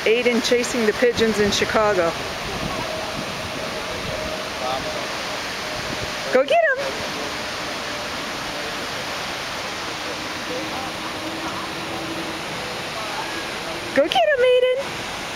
Aiden chasing the pigeons in Chicago. Go get him! Go get him, Aiden!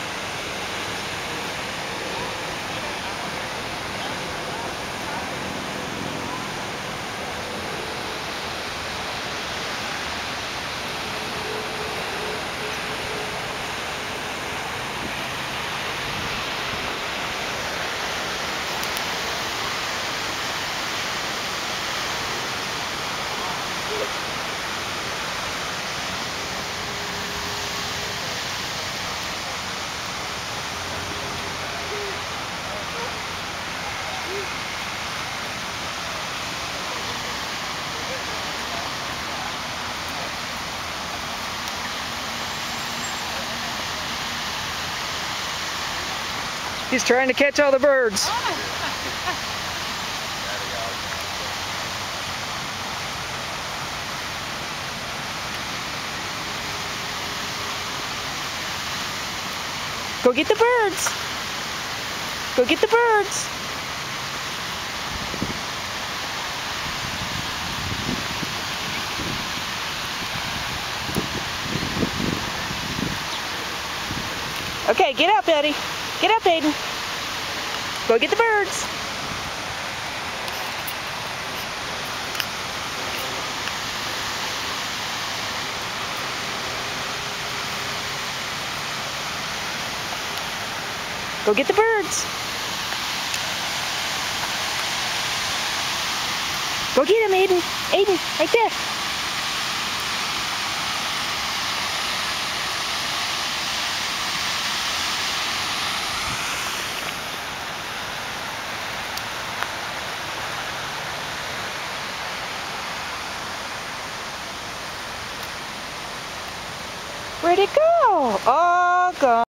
He's trying to catch all the birds. Go get the birds. Go get the birds. Okay, get up, Eddie. Get up, Aiden. Go get the birds. Go get the birds. Go get him, Aiden. Aiden, right there. Where'd it go? Oh, gone.